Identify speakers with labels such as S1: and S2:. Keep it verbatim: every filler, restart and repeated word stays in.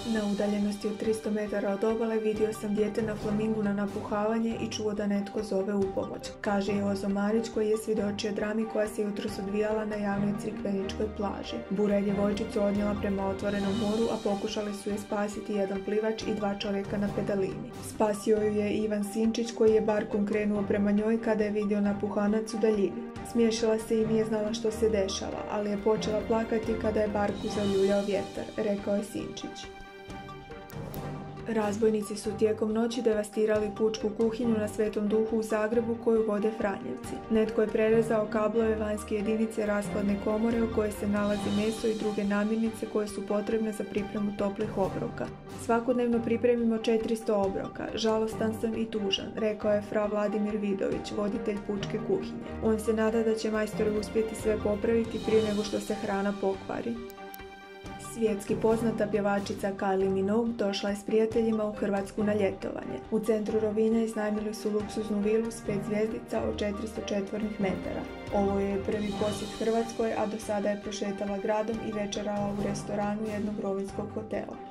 S1: Na udaljenosti od tristo metara od obale vidio sam dijete na flamingu na napuhavanje i čuo da netko zove u pomoć, kaže Jozo Marić koji je svjedočio drami koja se jutros odvijala na javnoj Crikveničkoj plaži. Bura je djevojčicu odnijela prema otvorenom moru, a pokušali su je spasiti jedan plivač i dva čovjeka na pedalini. Spasio ju je Ivan Sinčić koji je barkom krenuo prema njoj kada je vidio napuhanac u daljini. Smiješila se i nije znala što se dešava, ali je počela plakati kada je barku zaljuljao vjetar, rekao je Sinčić. Razbojnici su tijekom noći devastirali pučku kuhinju na Svetom Duhu u Zagrebu koju vode Franjevci. Netko je prerezao kablove vanjske jedinice rashladne komore u kojoj se nalazi meso i druge namirnice koje su potrebne za pripremu toplih obroka. Svakodnevno pripremimo četiristo obroka. Žalostan sam i tužan, rekao je fra Vladimir Vidović, voditelj pučke kuhinje. On se nada da će majstori uspjeti sve popraviti prije nego što se hrana pokvari. Svjetski poznata pjevačica Kylie Minogue došla je s prijateljima u Hrvatsku na ljetovanje. U centru Rovinja iznajmili su luksuznu vilu s pet zvjezdica od četiristo četvornih metara. Ovo je prvi posjet Hrvatskoj, a do sada je prošetala gradom i večerala u restoranu jednog rovinjskog hotela.